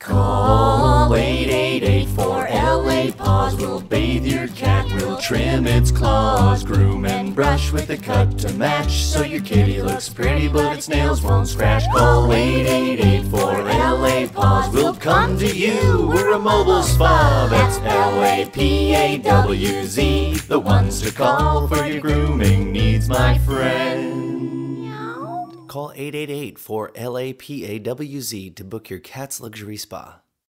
Call 888 for LA Paws. We'll bathe your cat, we'll trim its claws, groom and brush with a cut to match, so your kitty looks pretty but its nails won't scratch. Call 888 for LA Paws. We'll come to you, we're a mobile spa. That's LAPAWZ, the ones to call for your grooming needs, my friend. Call 888 for LAPAWZ to book your cat's luxury spa.